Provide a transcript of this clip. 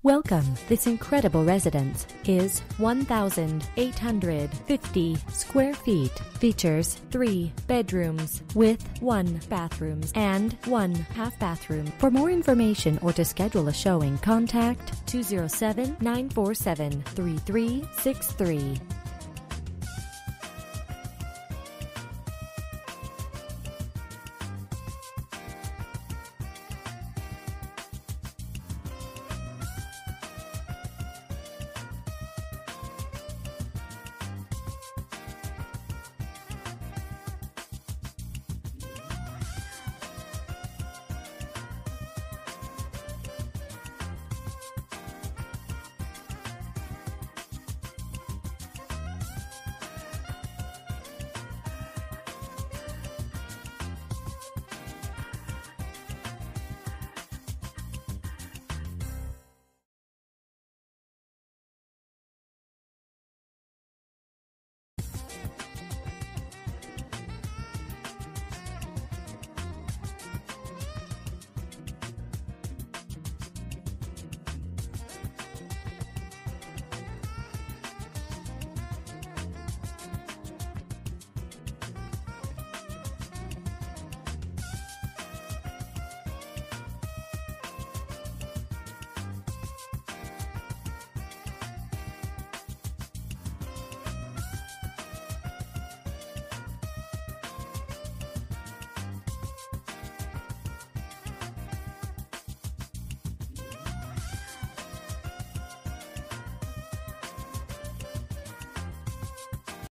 Welcome. This incredible residence is 1,850 square feet. Features 3 bedrooms with 1 bathroom and 1 half bathroom. For more information or to schedule a showing, contact 207-947-3363.